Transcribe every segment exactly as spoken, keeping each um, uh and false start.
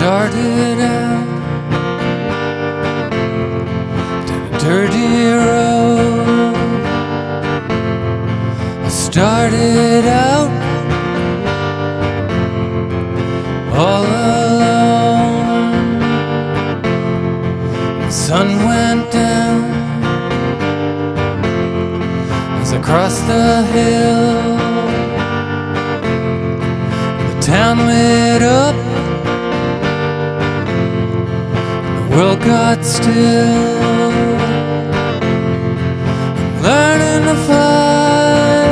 started out down a dirty road. I started out all alone. The sun went down as I crossed the hill. The town lit up, the world got still. I'm learning to fly,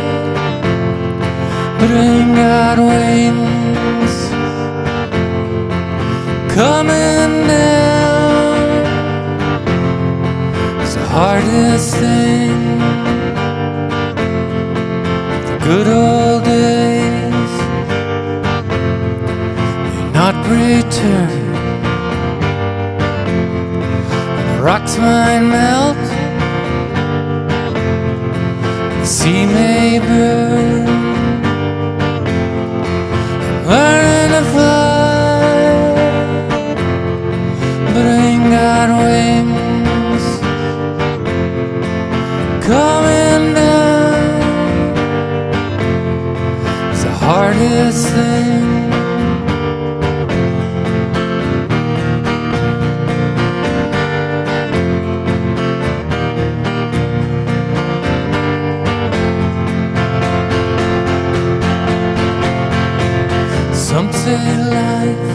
but I ain't got wings. Coming down is the hardest thing. The good old days may not return. The rocks might melt, the sea may burn. I'm learning to fly, but I ain't got wings. Coming down is the hardest thing. Some say life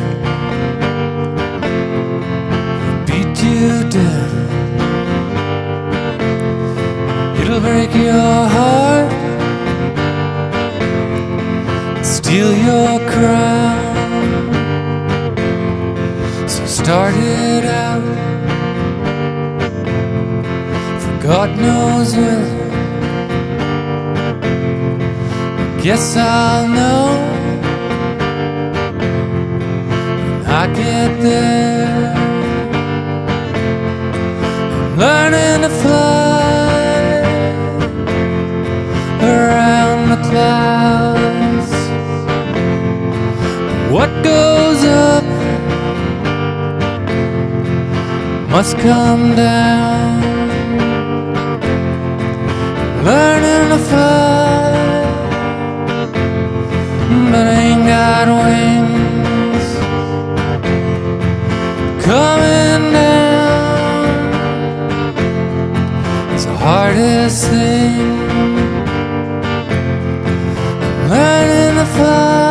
will beat you down. It'll break your heart, steal your crown. So start it out, for God knows when. I guess I'll know I get there. I'm learning to fly around the clouds. What goes up must come down. Learning to fly, but I ain't got wings. Coming down is the hardest thing. Learning to fly.